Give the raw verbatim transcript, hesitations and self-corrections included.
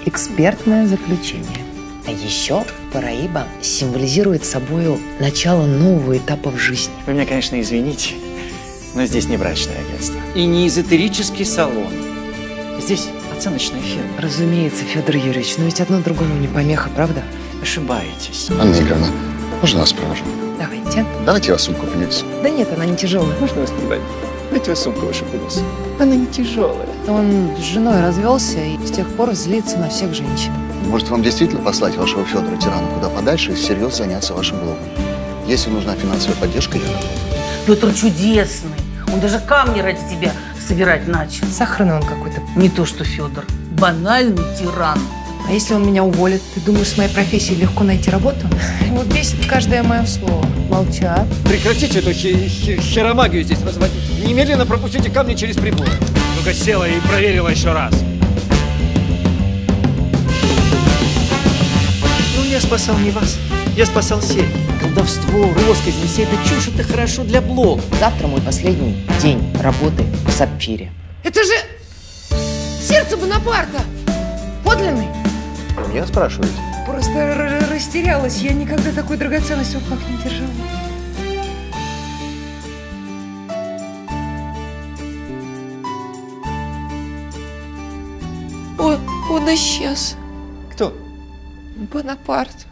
экспертное заключение. А еще Параиба символизирует собою начало нового этапа в жизни. Вы меня, конечно, извините, но здесь не брачное агентство. И не эзотерический салон. Здесь оценочная фирма. Разумеется, Федор Юрьевич, но ведь одно другому не помеха, правда? Ошибаетесь. Анна Игоревна, можно вас провожу? Давайте. Давайте я вас сумку принесу. Да нет, она не тяжелая. Можно вас продать? Дайте вас сумку вашу принесу. Она не тяжелая. Он с женой развелся и с тех пор злится на всех женщин. Может, вам действительно послать вашего Федора Тирана куда подальше и всерьез заняться вашим блогом? Если нужна финансовая поддержка, я готов. Петр чудесный. Он даже камни ради тебя собирать начал. Сахарный он какой-то. Не то что Федор. Банальный тиран. А если он меня уволит? Ты думаешь, с моей профессией легко найти работу? Его бесит каждое мое слово. Молчат. Прекратите эту хи хи херомагию здесь разводить. Немедленно пропустите камни через приборы. Ну-ка села и проверила еще раз. Ну, я спасал не вас. Я спасал сеть. Колдовство, росказни, вся эта чушь, это хорошо для блога. Завтра мой последний день работы в Сапфире. Это же сердце Бонапарта! Подлинный? Меня спрашиваете? Просто растерялась. Я никогда такой драгоценности в руках не держала. Он, он исчез. Кто? Бонапарт.